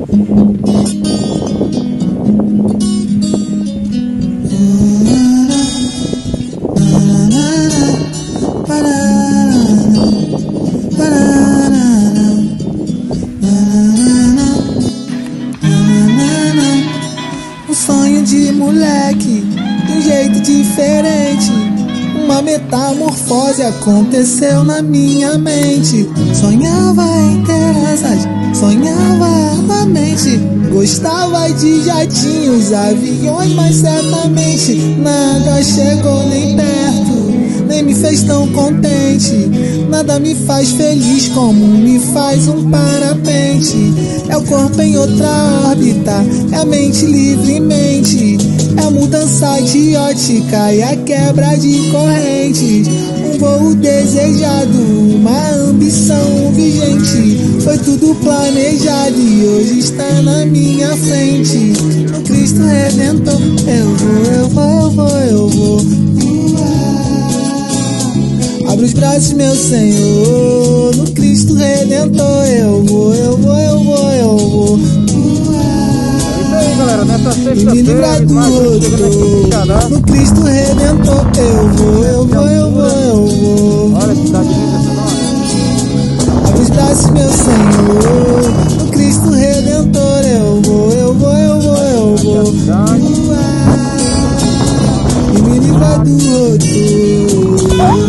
Um sonho de moleque, de um jeito diferente. Uma metamorfose aconteceu na minha mente. Sonhava em ter asas, sonhava armamente. Gostava de jatinhos, aviões, mas certamente nada chegou nem perto, nem me fez tão contente. Nada me faz feliz como me faz um parapente. É o corpo em outra órbita, é a mente livremente. É a mudança de ótica e a quebra de correntes. Um voo desejado, uma ambição vigente. Foi tudo planejado e hoje está na minha frente. No Cristo Redentor, eu vou. Abre os braços, meu Senhor. No Cristo Redentor, eu vou. Galera, nessa E me livrar do outro. No Cristo Redentor, eu vou. Olha que cidade linda essa nova. Abre os braços, meu Senhor. No Cristo Redentor, eu vou. E me livrar do outro.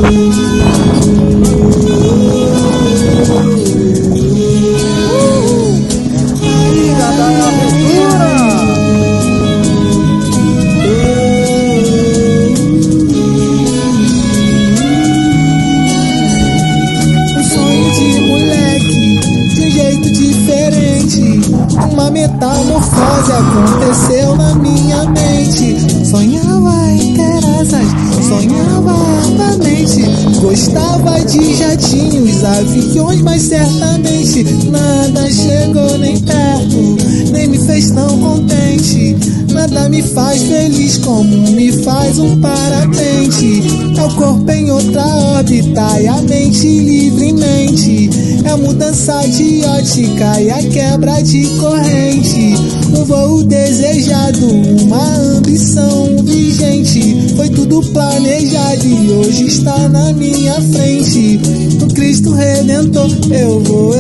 Uma metamorfose aconteceu na minha mente. Sonhava em ter asas, sonhava armamente. Gostava de jatinhos, aviões, mas certamente nada chegou nem perto, nem me fez tão contente. Nada me faz feliz como me faz um parapente. É o corpo em outra órbita e a mente livremente. É a mudança de ótica e a quebra de corrente. Um voo desejado, uma ambição vigente. Foi tudo planejado e hoje está na minha frente. No Cristo Redentor, eu vou.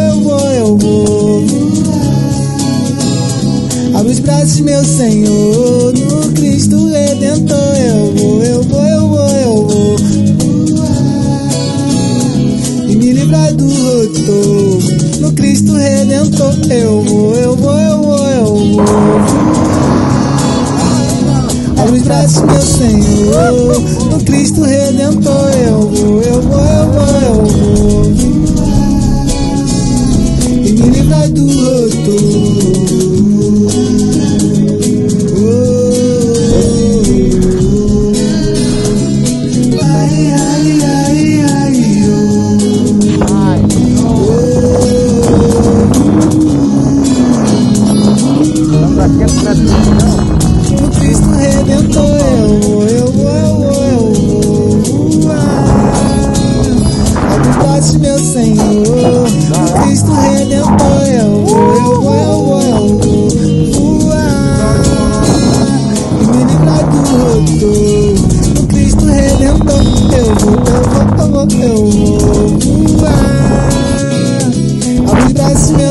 Abre os braços, meu Senhor. No Cristo Redentor, eu vou. E me livrar do outro. No Cristo Redentor, eu vou. Abre os braços, meu Senhor. No Cristo Redentor, eu vou. E me livrar do outro. No Cristo Redentor, eu vou. Abre os braços, meu Senhor. No Cristo Redentor, eu vou. E me livrar do outro. No Cristo Redentor, eu vou. Abre os braços, meu